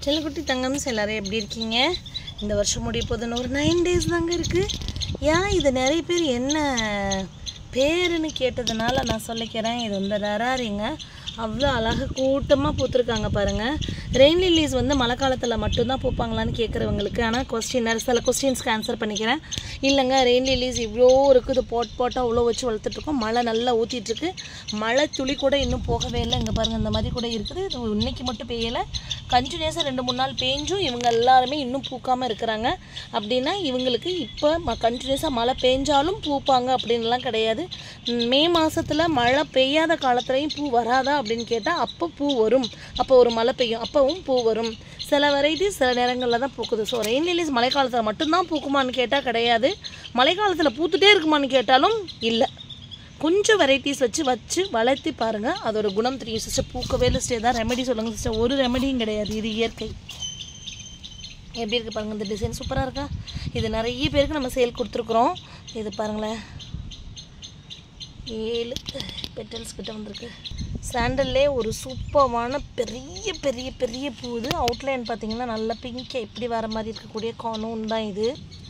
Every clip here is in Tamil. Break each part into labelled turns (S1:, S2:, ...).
S1: செல்லக்குட்டி தங்கம்ஸ் எல்லாரும் எப்படி இருக்கீங்க? இந்த வருஷம் முடிய போதுன்னு ஒரு 9 days தாங்க இருக்குது. ஏன் இது நிறைய பேர் என்ன பேருன்னு கேட்டதுனால நான் சொல்லிக்கிறேன். இது வந்து ரராரிங்க. அவ்வளோ அழகாக கூட்டமாக பூத்துருக்காங்க பாருங்கள். ரெயின் லில்லிஸ் வந்து மழை காலத்தில் மட்டும்தான் பூப்பாங்களான்னு கேட்குறவங்களுக்கு ஆனால் சில கொஸ்டின்ஸ்க்கு ஆன்சர் பண்ணிக்கிறேன். இல்லைங்க, ரெயின் லில்லிஸ் இவ்வளோ இருக்குது, போட்டாக அவ்வளோ வச்சு வளர்த்துட்ருக்கோம். மழை நல்லா ஊற்றிட்டுருக்கு. மழை துளி கூட இன்னும் போகவே இல்லை. இங்கே பாருங்கள், இந்த மாதிரி கூட இருக்குது. இது இன்னைக்கு மட்டும் பெய்யலை, கண்டினியூஸாக 2-3 நாள் பெஞ்சும் இவங்க எல்லாருமே இன்னும் பூக்காமல் இருக்கிறாங்க. அப்படின்னா இவங்களுக்கு இப்போ கண்டினியூஸாக மழை பெஞ்சாலும் பூப்பாங்க அப்படின்லாம் கிடையாது. மே மாதத்தில் மழை பெய்யாத காலத்துலையும் பூ வராதா அப்படின்னு கேட்டால் அப்போ பூ வரும். அப்போ ஒரு மழை பெய்யும், அப்போவும் பூ வரும். சில வெரைட்டிஸ் சில நேரங்களில் தான் பூக்குது. ஸோ ரெயின் லில்லிஸ் மழை காலத்தில் மட்டும்தான் பூக்குமான்னு கேட்டால் கிடையாது. மழை காலத்தில் பூத்துட்டே இருக்குமான்னு கேட்டாலும் இல்லை. கொஞ்சம் வெரைட்டிஸ் வச்சு வளர்த்தி பாருங்கள், அதோட குணம் தெரியும். சிஸ்டர் பூக்கவே இல்லை சிஸ்டர், ஏதாவது ரெமெடி சொல்லுங்கள் சிஸ்டர். ஒரு ரெமெடியும் கிடையாது, இது இயற்கை. எப்படி இருக்குது பாருங்கள், இந்த டிசைன் சூப்பராக இருக்கா? இது நிறைய பேருக்கு நம்ம சேல் கொடுத்துருக்குறோம். இது பாருங்களேன், 7 பெட்டல்ஸ் கிட்ட வந்திருக்கு. சாண்டல்லே ஒரு சூப்பரான பெரிய பெரிய பெரிய பூ. இது அவுட்லைன் பார்த்தீங்கன்னா நல்ல பிங்க் இப்படி வர மாதிரி இருக்கக்கூடிய கானூன் தான் இது.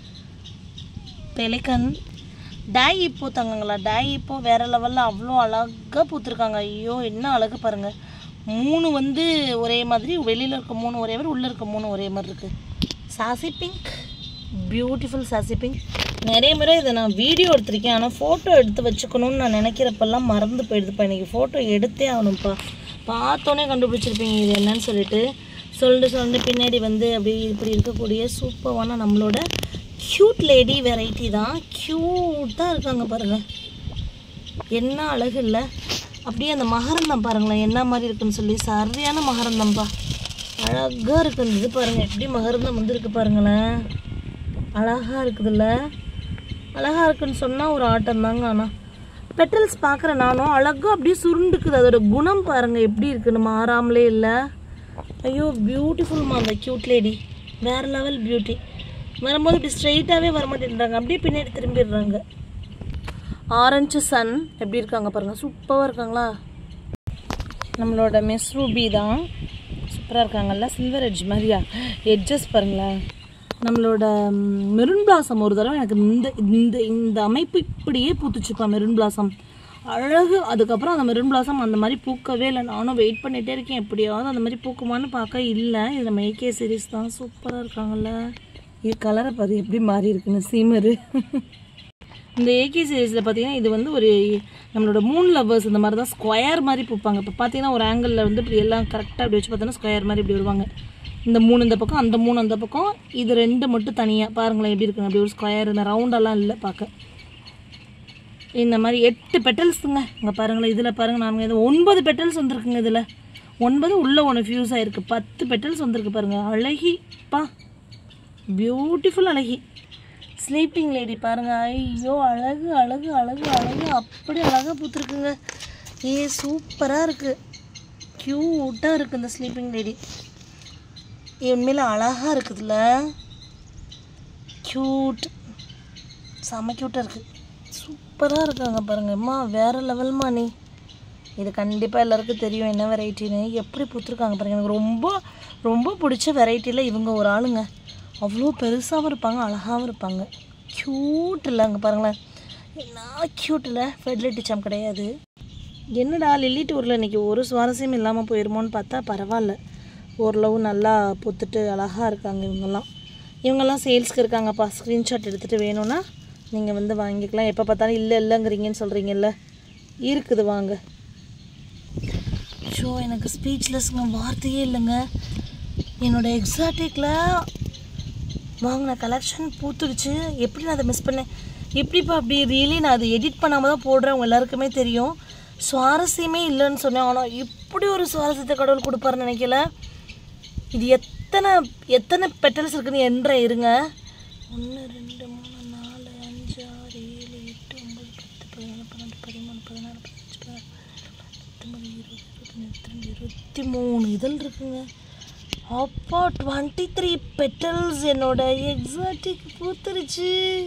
S1: பெலிகன் டாய் இப்போ தங்கங்களா, டாய் இப்போ வேறு லெவலில் அவ்வளோ அழகாக பூத்துருக்காங்க. ஐயோ என்ன அழகு பாருங்கள். 3 வந்து ஒரே மாதிரி, வெளியில் இருக்க 3 ஒரே மாதிரி, உள்ளே இருக்க 3 ஒரே மாதிரி இருக்குது. Sassy pink, beautiful sassy pink. நிறைய முறை இதை நான் வீடியோ எடுத்திருக்கேன், ஆனால் ஃபோட்டோ எடுத்து வச்சுக்கணும்னு நான் நினைக்கிறப்பெல்லாம் மறந்து போயிடுதுப்பா. இன்றைக்கி ஃபோட்டோ எடுத்தே ஆகணும்ப்பா. பார்த்தோன்னே கண்டுபிடிச்சிருப்பீங்க இது என்னன்னு சொல்லிட்டு பின்னாடி வந்து அப்படி இப்படி இருக்கக்கூடிய சூப்பரான நம்மளோட க்யூட் லேடி வெரைட்டி தான். க்யூட்டாக இருக்காங்க பாருங்கள், என்ன அழகு இல்லை? அப்படியே அந்த மகரந்தம் பாருங்களேன் என்ன மாதிரி இருக்குன்னு சொல்லி, சரியான மகரந்தம்ப்பா, அழகாக இருக்குது. இது பாருங்கள் எப்படி மகரந்தம் வந்துருக்கு பாருங்களேன், அழகாக இருக்குதுல்ல? அழகாக இருக்குன்னு சொன்னால் ஒரு ஆட்டம் தாங்க. ஆனால் பெட்டல்ஸ் பார்க்குறேன் நானும், அழகாக அப்படியே சுருண்டுக்குது. அதோட குணம் பாருங்கள் எப்படி இருக்குன்னு, மாறாமலே இல்லை. ஐயோ பியூட்டிஃபுல்மா அந்த க்யூட் லேடி, வேறு லெவல் பியூட்டி. வரும்போது இப்படி ஸ்ட்ரெயிட்டாகவே வரமாட்டேன்றாங்க, அப்படியே பின்னாடி திரும்பிடுறாங்க. ஆரஞ்சு சன் எப்படி இருக்காங்க பாருங்கள், சூப்பராக இருக்காங்களா? நம்மளோட மிஸ் ரூபி தான், சூப்பராக இருக்காங்கல்ல? சில்வர் எட்ஜ் மாதிரியா எட்ஜஸ் பாருங்களேன். நம்மளோட மெரூன் பிளாசம் ஒரு தடவை எனக்கு இந்த அமைப்பு இப்படியே பூத்துச்சுப்பா. மெரூன் பிளாசம் அழகு. அதுக்கப்புறம் அந்த மெரூன் பிளாசம் அந்த மாதிரி பூக்கவே இல்லை. நானும் வெயிட் பண்ணிகிட்டே இருக்கேன், எப்படியாவது அந்த மாதிரி பூக்குமான்னு பார்க்க இல்லை. இது நம்ம ஏகே சீரீஸ் தான், சூப்பராக இருக்காங்கல்ல? இது கலரை பாரு எப்படி மாறி இருக்குன்னு, சீமரு. இந்த ஏகே சீரீஸில் பார்த்தீங்கன்னா இது வந்து ஒரு நம்மளோட 3 லவ்வர்ஸ் இந்த மாதிரி தான் ஸ்கொயர் மாதிரி பூப்பாங்க. இப்போ பார்த்தீங்கன்னா ஒரு ஆங்கிளில் வந்து இப்படி எல்லாம் கரெக்டாக அப்படி வச்சு பார்த்தோன்னா ஸ்கொயர் மாதிரி இப்படி வருவாங்க. இந்த 3 இந்த பக்கம், அந்த 3 அந்த பக்கம், இது 2 மட்டும் தனியாக பாருங்களேன் எப்படி இருக்குங்க. அப்படி ஒரு ஸ்கொயர், இந்த ரவுண்டெல்லாம் இல்லை பார்க்க. இந்த மாதிரி 8 பெட்டல்ஸுங்க இங்கே பாருங்களேன். இதில் பாருங்கள், நாங்கள் இது 9 பெட்டல்ஸ் வந்துருக்குங்க. இதில் 9 உள்ளே 1 ஃபியூஸ் ஆகிருக்கு. 10 பெட்டல்ஸ் வந்துருக்கு பாருங்கள். அழகிப்பா, பியூட்டிஃபுல் அழகி. ஸ்லீப்பிங் லேடி பாருங்கள், ஐயோ அழகு அழகு அழகு அழகு, அப்படி அழகாக பூத்துருக்குங்க. சூப்பராக இருக்குது, க்யூட்டாக இருக்குது இந்த ஸ்லீப்பிங் லேடி. உண்மையில் அழகாக இருக்குதுல்ல? க்யூட், செம்ம க்யூட்டாக இருக்குது, சூப்பராக இருக்காங்க பாருங்கள். அம்மா வேறு லெவல்மா நீ. இது கண்டிப்பாக எல்லாருக்கும் தெரியும் என்ன வெரைட்டின்னு. எப்படி பூத்துருக்காங்க பாருங்கள். எனக்கு ரொம்ப ரொம்ப பிடிச்ச வெரைட்டியில் இவங்க ஒரு ஆளுங்க. அவ்வளோ பெருசாகவும் இருப்பாங்க, அழகாகவும் இருப்பாங்க. க்யூட் இல்லை? அங்கே பாருங்களேன் என்ன க்யூட் இல்லை? ஃபெர்டிலிட்டி சாம் கிடையாது. என்னடா லில்லி டூரில் இன்றைக்கி ஒரு சுவாரஸ்யம் இல்லாமல் போயிருமோன்னு பார்த்தா பரவாயில்ல, ஓரளவு நல்லா பூத்துட்டு அழகாக இருக்காங்க. இவங்கெல்லாம் சேல்ஸ்க்கு இருக்காங்கப்பா. ஸ்க்ரீன்ஷாட் எடுத்துகிட்டு வேணும்னா நீங்கள் வந்து வாங்கிக்கலாம். எப்போ பார்த்தாலும் இல்லைங்கிறீங்கன்னு சொல்கிறீங்கல்ல, இருக்குது வாங்க. ஷோ எனக்கு ஸ்பீச்லெஸ்ங்க, வார்த்தையே இல்லைங்க. என்னோடய எக்ஸாட்டிக்கில் வாங்கின கலெக்ஷன் பூத்துடுச்சு. எப்படி நான் அதை மிஸ் பண்ணேன்? எப்படிப்பா அப்படி? ரியலி நான் அதை எடிட் பண்ணாமல் தான் போடுறேன், உங்கள் எல்லாருக்குமே தெரியும். சுவாரஸ்யமே இல்லைன்னு சொன்னேன், ஆனால் இப்படி ஒரு சுவாரஸ்யத்தை கடவுள் கொடுப்பாருன்னு நினைக்கல. இது எத்தனை பெட்டல்ஸ் இருக்குன்னு என்ற இருங்க. 1 2 3 4 5 6 7 8 9 10 11 12 13 14 15 16 17 18 19 20 23 இதழ் இருக்குங்க. அப்பா 23 பெட்டல்ஸ் என்னோட எக்ஸாட்டிக் பூத்துருச்சு.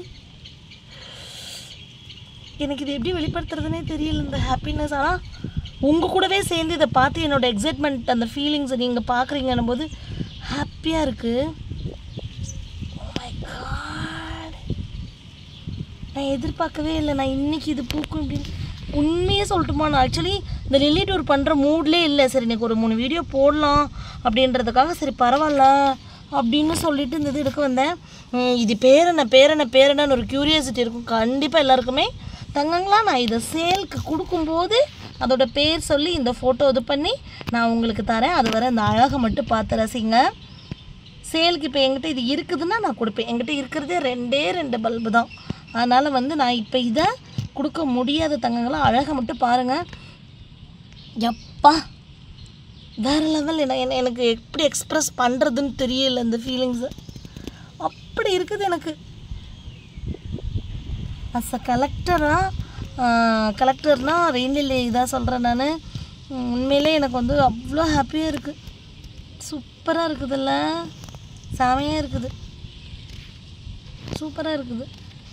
S1: எனக்கு இது எப்படி வெளிப்படுத்துறதுனே தெரியல இந்த ஹாப்பினஸ். ஆனால் உங்கள் கூடவே சேர்ந்து இதை பார்த்து என்னோடய எக்ஸைட்மெண்ட், அந்த ஃபீலிங்ஸை நீங்கள் பார்க்குறீங்கன்னும் போது ஹாப்பியாக இருக்குது. ஓ மை காட், நான் எதிர்பார்க்கவே இல்லை நான் இன்றைக்கி இது பூக்கும் அப்படின்னு. உண்மையே சொல்லட்டுமா, நான் ஆக்சுவலி இந்த லில்லி டூர் பண்ணுற மூட்லேயே இல்லை. சரி எனக்கு ஒரு 3 வீடியோ போடலாம் அப்படின்றதுக்காக சரி பரவாயில்ல அப்படின்னு சொல்லிட்டு இந்த இது எடுக்க வந்தேன். இது பேரென்னு ஒரு க்யூரியாசிட்டி இருக்கும் கண்டிப்பாக எல்லாருக்குமே. தங்கங்களா, நான் இதை சேலுக்கு கொடுக்கும்போது அதோட பேர் சொல்லி இந்த ஃபோட்டோ இது பண்ணி நான் உங்களுக்கு தரேன். அது வரை அந்த அழகை மட்டும் பார்த்து ரசிங்க. சேலுக்கு இப்போ என்கிட்ட இது இருக்குதுன்னா நான் கொடுப்பேன். என்கிட்ட இருக்கிறதே 2 பல்பு தான். அதனால் வந்து நான் இப்போ இதை கொடுக்க முடியாத தங்கங்களா. அழகை மட்டும் பாருங்கள். எப்பா வேறு லெவல். எனக்கு எப்படி எக்ஸ்ப்ரெஸ் பண்ணுறதுன்னு தெரியல இந்த ஃபீலிங்ஸு. அப்படி இருக்குது எனக்கு. அஸ் அ கலெக்டர்னால் ரெயின்லிலி இதாக சொல்கிறேன் நான். உண்மையிலே எனக்கு வந்து அவ்வளோ ஹாப்பியாக இருக்குது. சூப்பராக இருக்குதுல்ல, செமையாக இருக்குது, சூப்பராக இருக்குது.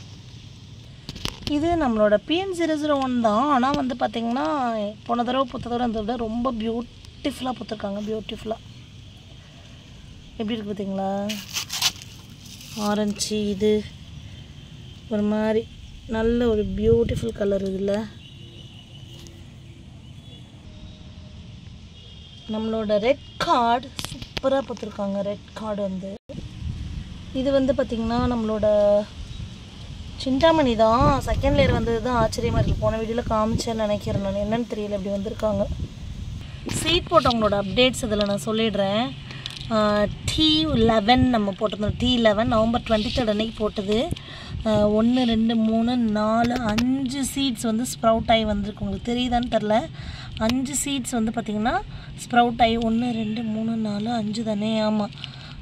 S1: இது நம்மளோட PN001 தான். ஆனால் வந்து பார்த்திங்கன்னா போன தடவை புத்ததோட அந்த விட ரொம்ப பியூட்டிஃபுல்லாக பூத்துருக்காங்க. பியூட்டிஃபுல்லாக எப்படி இருக்குது பார்த்திங்களா? ஆரஞ்சு, இது ஒரு மாதிரி நல்ல ஒரு பியூட்டிஃபுல் கலர். இதில் நம்மளோட ரெட் கார்டு சூப்பராக பூத்துருக்காங்க. ரெட் கார்டு வந்து இது வந்து பார்த்திங்கன்னா நம்மளோட சிந்தாமணி தான். செகண்ட் லேயர் வந்தது தான் ஆச்சரியமாக இருக்குது. போன வீடியோவில் காமிச்சேன்னு நினைக்கிறேன் நான். என்னென்னு தெரியல, இப்படி வந்திருக்காங்க. சீட் போட்டவங்களோட அப்டேட்ஸ் இதில் நான் சொல்லிடுறேன். T11 நம்ம போட்டிருந்தோம். T11 நவம்பர் 23 அன்னைக்கு போட்டது. 1 2 3 4 5 சீட்ஸ் வந்து ஸ்ப்ரவுட் ஆகி வந்திருக்கு. உங்களுக்கு தெரியுதான்னு தெரில. 5 சீட்ஸ் வந்து பார்த்திங்கன்னா ஸ்ப்ரவுட் ஆகி 1 2 3 4 5 தானே? ஆமாம்,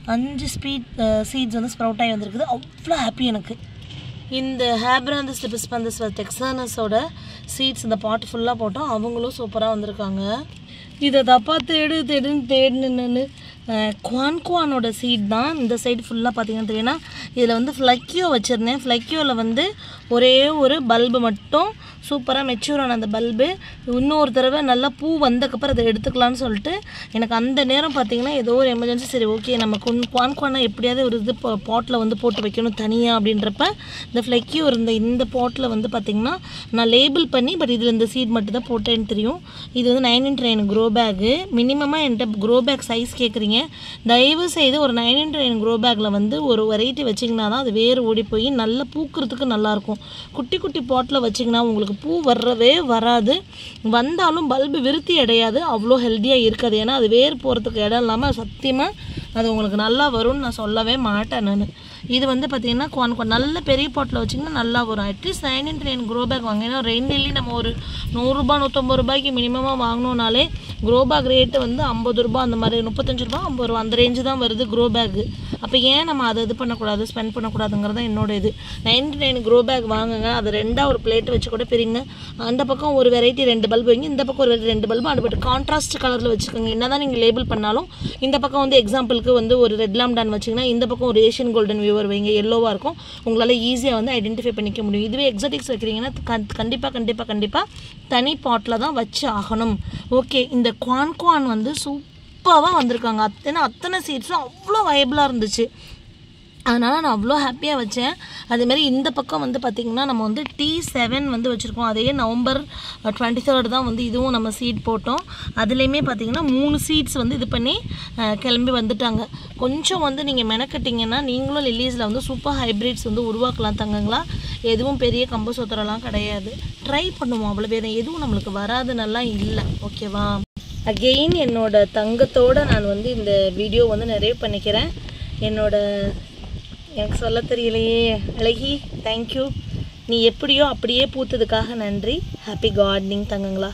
S1: 5 சீட்ஸ் வந்து ஸ்ப்ரவுட் ஆகி வந்திருக்குது. அவ்வளோ ஹாப்பி எனக்கு. இந்த ஹேப்ராந்தஸ் டிபிஸ்பந்தஸ் டெக்ஸானஸோட சீட்ஸ் இந்த பாட்டு ஃபுல்லாக போட்டோம். அவங்களும் சூப்பராக வந்திருக்காங்க. இதை தப்பா தேடுன்னு தேடினு குவான்குவானோட சீட் தான். இந்த சைடு ஃபுல்லாக பார்த்தீங்கன்னா தெரியும்னா இதில் வந்து ஃப்ளக்கியோ வச்சுருந்தேன். ஃப்ளக்கியோவில் வந்து ஒரே ஒரு பல்பு மட்டும் சூப்பராக மெச்சூர் ஆன அந்த பல்பு. இன்னொரு தடவை நல்லா பூ வந்தக்கப்புறம் அதை எடுத்துக்கலான்னு சொல்லிட்டு எனக்கு அந்த நேரம் பார்த்திங்கன்னா ஏதோ ஒரு எமர்ஜென்சி. சரி ஓகே, நம்ம குவான்குவானா எப்படியாவது ஒரு இது பாட்டில் வந்து போட்டு வைக்கணும் தனியாக அப்படின்றப்ப இந்த ஃப்ளக்கியோ இருந்த இந்த பாட்டில் வந்து பார்த்திங்கன்னா நான் லேபிள் பண்ணி பட் இதில் இந்த சீட் மட்டும் தான் போட்டேன்னு தெரியும். இது வந்து 9x9 க்ரோ பேக்கு. மினிமமாக என்கிட்ட க்ரோ பேக் சைஸ் கேட்குறீங்க, தயவு செய்து ஒரு 9x9 க்ரோ பேக்கில் வந்து ஒரு வெரைட்டி வச்சிங்கன்னா தான் அது வேறு ஓடி போய் நல்லா பூக்கிறதுக்கு நல்லாயிருக்கும். குட்டி குட்டி பாட்டில் வச்சிங்கன்னா உங்களுக்கு பூ வரவே வராது. வந்தாலும் பல்பு விருத்தி அடையாது, அவ்வளோ ஹெல்த்தியாக இருக்காது. ஏன்னா அது வேறு போகிறதுக்கு இடம் இல்லாமல் சத்தியமாக அது உங்களுக்கு நல்லா வரும்னு நான் சொல்லவே மாட்டேன் நான். இது வந்து பார்த்திங்கன்னா நல்ல பெரிய பாட்டில் வச்சிங்கன்னா நல்லா வரும். அட்லீஸ்ட் 9x9 க்ரோ பேக் வாங்க. ஏன்னா ரெயின்லிலி நம்ம ஒரு 100 ரூபா 150 ரூபாய்க்கு மினிமமாக வாங்கினோனாலே க்ரோ பேக் ரேட்டு வந்து 50 ரூபா அந்த மாதிரி 35 ரூபா 50 ரூபா அந்த ரேஞ்சு தான் வருது க்ரோ பேக்கு. அப்போ ஏன் நம்ம அதை இது பண்ணக்கூடாது, ஸ்பெண்ட் பண்ணக்கூடாதுங்கிறது தான் என்னோட இது. 9x9 க்ரோ பேக் வாங்குங்க. அது 2 ஒரு பிளேட் வச்சு கூட பிரிங்க. அந்த பக்கம் ஒரு வெரைட்டி 2 பல்பு வைங்க, இந்த பக்கம் ஒரு வெரைட்டி 2 பல்பு. அது பட் கான்ட்ராஸ்ட் கலரில் வச்சுக்கோங்க. என்ன தான் நீங்கள் லேபிள் பண்ணாலும் இந்த பக்கம் வந்து எக்ஸாம்பிளுக்கு வந்து ஒரு ரெட் லாம்டான் வச்சிங்கன்னா இந்த பக்கம் ஒரு ஏஷியன் கோல்டன் வியூவர் வைங்க, எல்லோவாக இருக்கும். உங்களால் ஈஸியாக வந்து ஐடென்டிஃபை பண்ணிக்க முடியும். இதுவே எக்ஸாட்டிக்ஸ் வைக்கிறீங்கன்னா கண்டிப்பாக தனி பாட்டில் தான் வச்சு ஆகணும். ஓகே, இந்த குவான் வந்து சூப்பராக வந்திருக்காங்க. அத்தனை சீட்ஸும் அவ்வளோ வயபிளாக இருந்துச்சு. அதனால் நான் அவ்வளோ ஹாப்பியாக வச்சேன். அதேமாதிரி இந்த பக்கம் வந்து பார்த்திங்கன்னா நம்ம வந்து T7 வந்து வச்சுருக்கோம். அதே நவம்பர் 23 தான் வந்து இதுவும் நம்ம சீட் போட்டோம். அதுலேயுமே பார்த்திங்கன்னா 3 சீட்ஸ் வந்து இது பண்ணி கிளம்பி வந்துட்டாங்க. கொஞ்சம் வந்து நீங்கள் மெனக்கட்டிங்கன்னா நீங்களும் லில்லீஸில் வந்து சூப்பர் ஹைப்ரிட்ஸ் வந்து உருவாக்கலாம் தங்கங்களா. எதுவும் பெரிய கம்பு சோத்திரம்லாம் கிடையாது. ட்ரை பண்ணுவோம், அவ்வளோ வேறு எதுவும் நம்மளுக்கு வராதுன்னெல்லாம் இல்லை. ஓகேவா? அகெயின் என்னோட தங்கத்தோடு நான் வந்து இந்த வீடியோ வந்து நிறைவு பண்ணிக்கிறேன். எனக்கு சொல்ல தெரியலையே அழகி, தேங்க்யூ. நீ எப்படியோ அப்படியே பூத்ததுக்காக நன்றி. Happy gardening தங்கங்களா.